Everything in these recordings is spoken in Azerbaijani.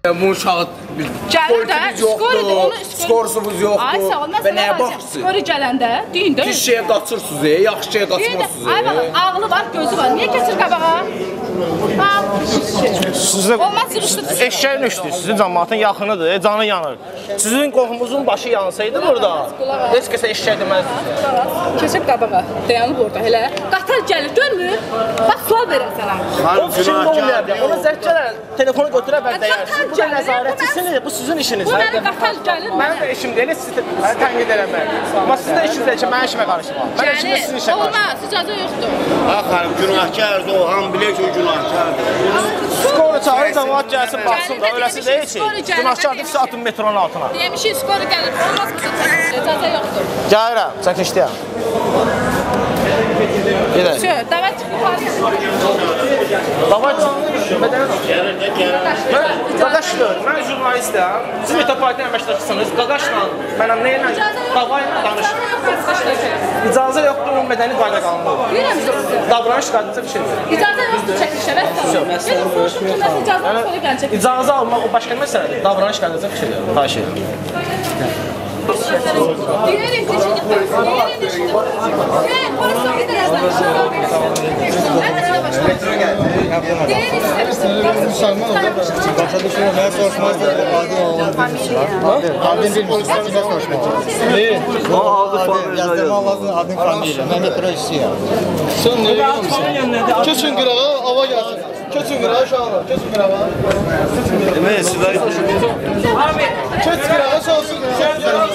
Bu uşağı Gəlir yoxdur, skorsumuz yoxdur. Ay sağ ol, və nəyə baxsın? Skori gələndə, deyin də. Pis şeyə qaçırsınız, yaxşı şeyə qaçmazsınız. Ay bax, ağlı var, gözü var. Niyə keçir qabağa? Sizin Olmaz yığışdırırsınız. eşeğin üstü, sizin cəmaatın yaxınıdır, canı yanır. Sizin qohumuzun başı yansaydı burada, heç kəsə eşeğ deməzdiniz. Keçib qabağa, dayanıb orada elə. Qatar gəlir, görmür? Bax, sual verirəm sənə. O fikrində olmayacaq. Ona zəhk gələn telefonu götürə və dəyərsiz. Bu da nəzarətçisiniz, bu sizin işiniz. Bu mənə qatar gəlir. Mənim də işim deyil, sizi tənqid eləmək. Amma sizin də işiniz deyil ki, mənim işimə qarışmaq. Mən işimdə sizin işə qarışmaq. Olmaz, icazə yoxdur. Xanım, günahkardır o, hamı bilir ki, o günahkardır. Skoru çağırın, cəmaat gəlsin, baxsın da, öləsi deyil ki. Günahkardır, siz atın metronun altına. Demişik, skori gəlir. Olmaz, icazə yoxdur. Gəlirəm, çəkişdəyəm. Gedək. Davet Davat Qaqaşdır, mən jurnalistəm. Siz Metropoliten əməkdaşısınız. Qaqaşla, mənəm neylə, davayla danışın. İcazə yoxdur, o mədəni qayda qanunu. Davranış qaydası bir şeydir. İcazə yoxdur çəkilişə, vəssalam. Gəlin, soruşun ki, mən icazə sonra gələcək. İcazə almaq o başqa məsələdir. Davranış qaydası bir şeydir. Xahiş edirəm. Diyelim ki, Başa düşürəm, soruşmazdı. Adın bilmiyorsun, ne soruşmaz? Neyi? Yazdırma Allah'ın adın familiya. Ben metro işçiyim. Sen ne yapıyorsun? Keçin qırağa, hava gəlsin. Keçin qırağa, uşaqlar. Keçin qırağa. Demək, sizlər... Keç qırağa, sorsun. Keç qırağa.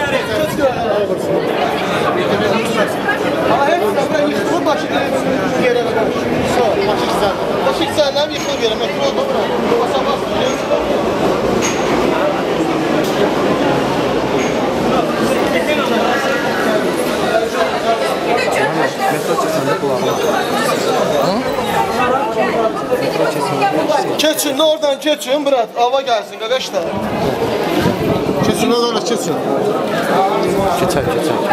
Ama hepsi buraya yıkılır, başını yere kadar. Sor, başı güzel. Başı güzelden yıkılır yere. Metro oldu bura. Basamaz. Keçin, oradan keçin, bırak. Hava gelsin, arkadaşlar. Keçin, oradan keçin. Keçər.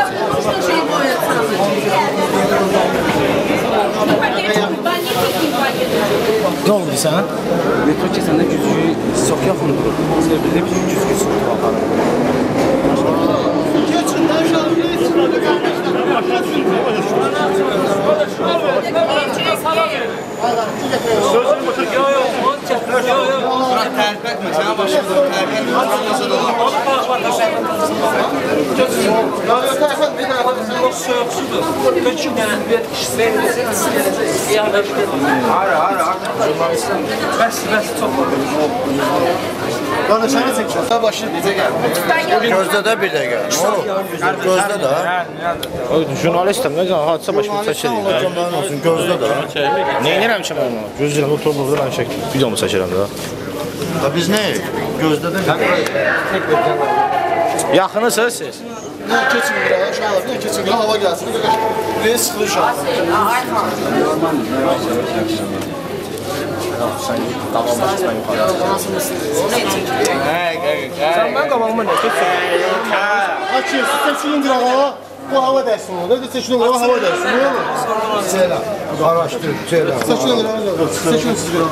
Ne oldu sana? Metro keçəndə güzgü çox yaxın durur. Sevgili bir güzgü çıxdı baxarım. Keçin, aşağı bir Sözünü bitir, yok. Bırak tərif etmə, sənə başımda tərif etmə. Soyuqsudur. Köçün dənə bir işlər Ara. Bəs, çox var. Bana çayını çeksin. Sen başını bize gel. Gözdə də bir dəqiqə. Gözdə də. Jurnalistim, ne zaman hadisə başımı çəkirik. Gözdə də. Neynirəm ki mən onu? Gözləyirəm, oturub burada mən çəkdim. Videomu çəkirəm də. Biz nə? Gözdə də. Yaxınısınız siz? Ne keçin qırağa, uşaqlar, ne keçin qırağa, hava gelsin. Buraya sıxılır uşaqlar. Sen ben qabağıma ne? Keçsin. Açın, seçilin qırağa. Bu hava dersin orada. Seçilin qırağa, hava dersin. Ne olur? Selam. Araştır, selam. Seçilin qırağa. Seçilin siz qırağa.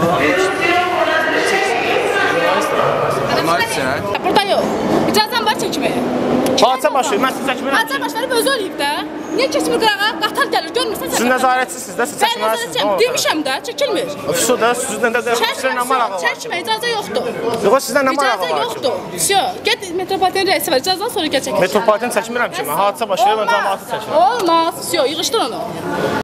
Burada yox. İcazən var çəkməyə. Hadisə başlayır, mən siz çəkmirəm. Hadisə başları özü oluyub da. Niyə keçmir qırağa? Qatar gəlir, görmürsən? Siz nəzarətsizsiniz də, siz çəkməlisiniz. Demişəm də, çəkilmir. Suda, sizdən də sizdən nə marağı var? Çəkmə, icazə yoxdur. Yox, sizdən nə marağı İcazə var? yoxdur. Get Metropoliten rəisi var, icazədən sonra gəl çəkil. Metropoliten çəkmirəm ki, mən hadisə başlayır, mən cəmaatı çəkirəm. Olmaz. Yığışdır onu.